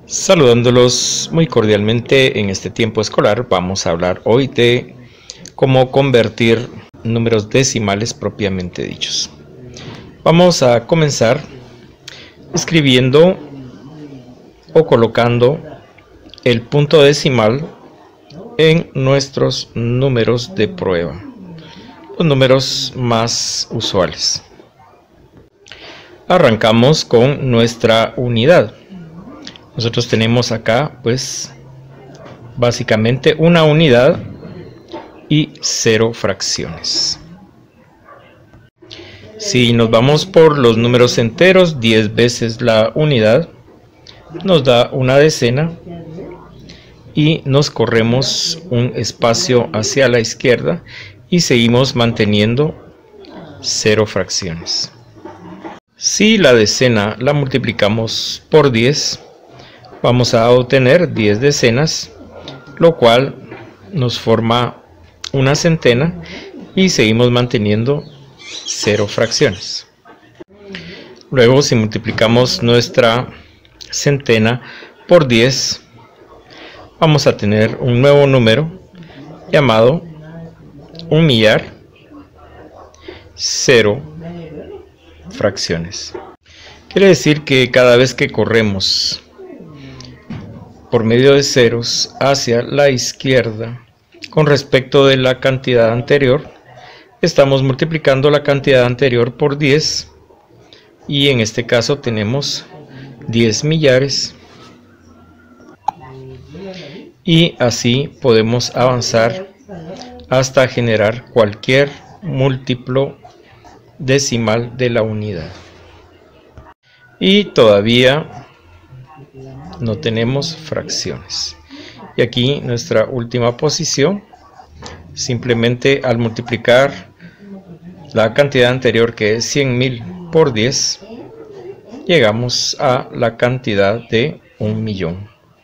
Saludándolos muy cordialmente en este tiempo escolar, vamos a hablar hoy de cómo convertir números decimales propiamente dichos. Vamos a comenzar escribiendo o colocando el punto decimal en nuestros números de prueba, los números más usuales. Arrancamos con nuestra unidad. Nosotros tenemos acá pues básicamente una unidad y 0 fracciones. Si nos vamos por los números enteros, 10 veces la unidad nos da una decena y nos corremos un espacio hacia la izquierda y seguimos manteniendo 0 fracciones. Si la decena la multiplicamos por 10, vamos a obtener 10 decenas, lo cual nos forma una centena y seguimos manteniendo 0 fracciones. Luego, si multiplicamos nuestra centena por 10, vamos a tener un nuevo número llamado 1.000.000, 0 fracciones. Quiere decir que cada vez que corremos por medio de ceros hacia la izquierda con respecto de la cantidad anterior, estamos multiplicando la cantidad anterior por 10 y en este caso tenemos 10 millares, y así podemos avanzar hasta generar cualquier múltiplo decimal de la unidad. Y todavía no tenemos fracciones. Y aquí nuestra última posición, simplemente al multiplicar la cantidad anterior, que es 100.000 por 10, llegamos a la cantidad de 1.000.000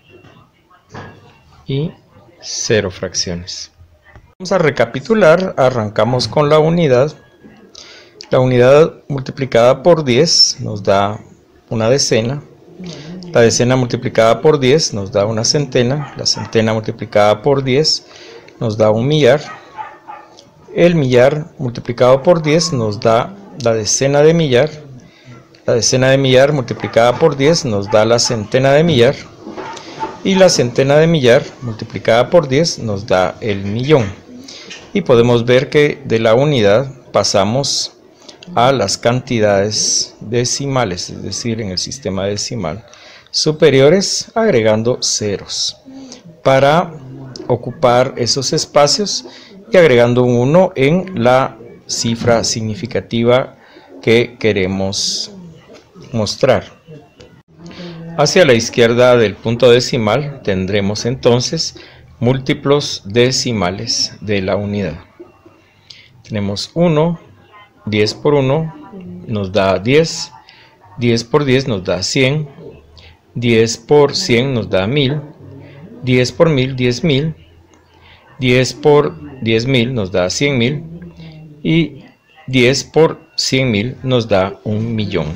y 0 fracciones. Vamos a recapitular. Arrancamos con la unidad. La unidad multiplicada por 10 nos da una decena. La decena multiplicada por 10 nos da una centena. La centena multiplicada por 10 nos da un millar. El millar multiplicado por 10 nos da la decena de millar. La decena de millar multiplicada por 10 nos da la centena de millar. Y la centena de millar multiplicada por 10 nos da el millón. Y podemos ver que de la unidad pasamos a las cantidades decimales, es decir, en el sistema decimal superiores, agregando ceros para ocupar esos espacios y agregando un 1 en la cifra significativa que queremos mostrar. Hacia la izquierda del punto decimal tendremos entonces múltiplos decimales de la unidad. Tenemos 1, 10 por 1 nos da 10, 10 por 10 nos da 100, 10 por 100 nos da 1000, 10 por 1000, 10.000, 10 por 10.000 nos da 100.000 y 10 por 100.000 nos da 1.000.000.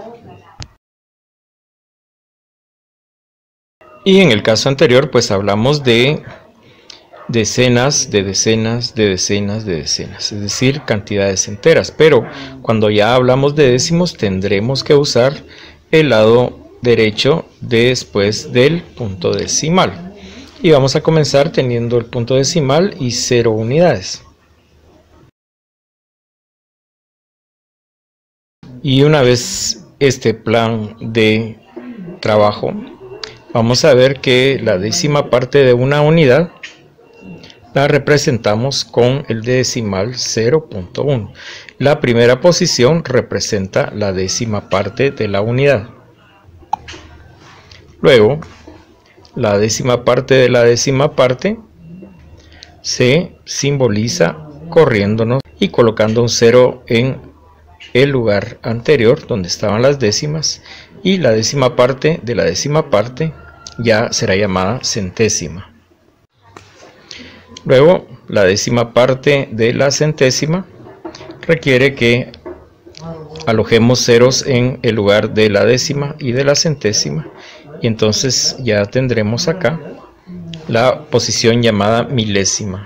Y en el caso anterior pues hablamos de decenas de decenas de decenas de decenas, es decir, cantidades enteras, pero cuando ya hablamos de décimos tendremos que usar el lado derecho después del punto decimal, y vamos a comenzar teniendo el punto decimal y 0 unidades. Y una vez este plan de trabajo, vamos a ver que la décima parte de una unidad la representamos con el decimal 0.1. La primera posición representa la décima parte de la unidad. Luego, la décima parte de la décima parte se simboliza corriéndonos y colocando un 0 en el lugar anterior donde estaban las décimas, y la décima parte de la décima parte ya será llamada centésima. Luego, la décima parte de la centésima requiere que alojemos ceros en el lugar de la décima y de la centésima, y entonces ya tendremos acá la posición llamada milésima.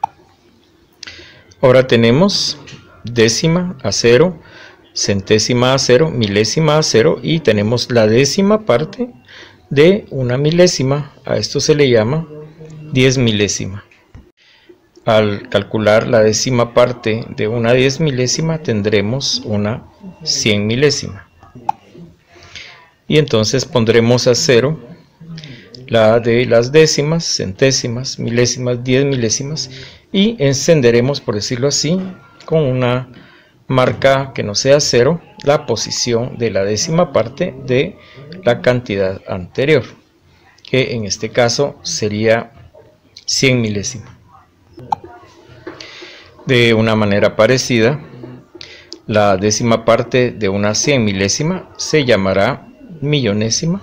Ahora tenemos décima a 0, centésima a 0, milésima a 0 y tenemos la décima parte de una milésima. A esto se le llama 10 milésima. Al calcular la décima parte de una 10 milésima tendremos una 100 milésima. Y entonces pondremos a 0 la de las décimas, centésimas, milésimas, 10 milésimas y encenderemos, por decirlo así, con una marca que no sea 0, la posición de la décima parte de la cantidad anterior, que en este caso sería 100 milésimas. De una manera parecida, la décima parte de una 100 milésima se llamará millonésima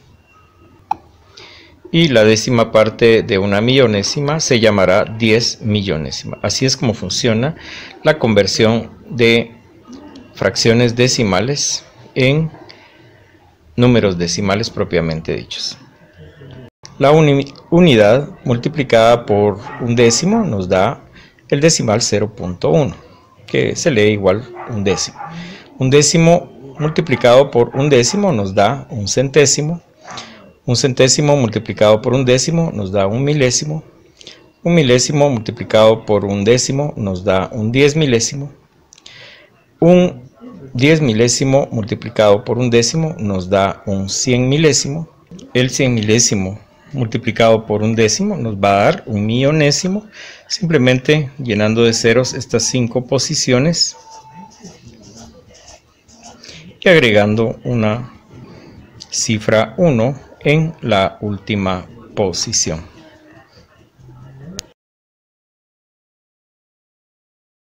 y la décima parte de una millonésima se llamará 10 millonésima. Así es como funciona la conversión de fracciones decimales en números decimales propiamente dichos. La unidad multiplicada por un décimo nos da el decimal 0.1, que se lee igual un décimo. Un décimo multiplicado por un décimo nos da un centésimo. Un centésimo multiplicado por un décimo nos da un milésimo. Un milésimo multiplicado por un décimo nos da un 10 milésimo. Un 10 milésimo multiplicado por un décimo nos da un 100 milésimo. El 100 milésimo multiplicado por un décimo nos va a dar un millonésimo, simplemente llenando de ceros estas 5 posiciones y agregando una cifra 1 en la última posición.